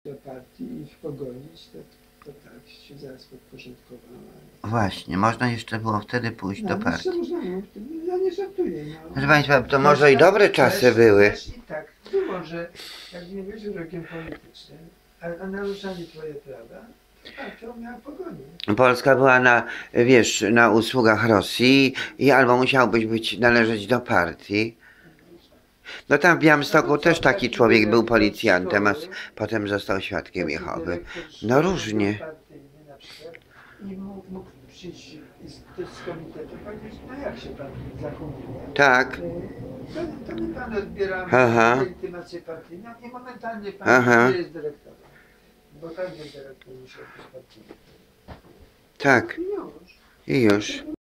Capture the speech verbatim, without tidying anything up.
do partii i ich pogonić, to, to tak się zaraz podporządkowała. Właśnie, można jeszcze było wtedy pójść No, do jeszcze partii. można było, ja nie żartuję. No. Proszę Państwa, to Też może i tak- dobre czasy też, były. Też i tak było, że jak nie byłeś wrogiem politycznym, a, a naruszali twoje prawa, to partią miała pogonić. Polska była na, wiesz, na usługach Rosji i albo musiałbyś być, należeć do partii. No tam w Białymstoku No to co, też taki taki człowiek był dyrektor policjantem, a szkoły, potem został świadkiem taki Jehowy. dyrektor No szkoły różnie. był partyjny na przykład i mógł, mógł przyjść i z, z komitetu powiedzieć, no jak się pan zachowuje. Tak. To, to my pan odbieramy Aha. legitymację partyjną i momentalnie pan Aha. nie jest dyrektorem. Bo każdy dyrektor musi być partyjny. Tak. I już. I już.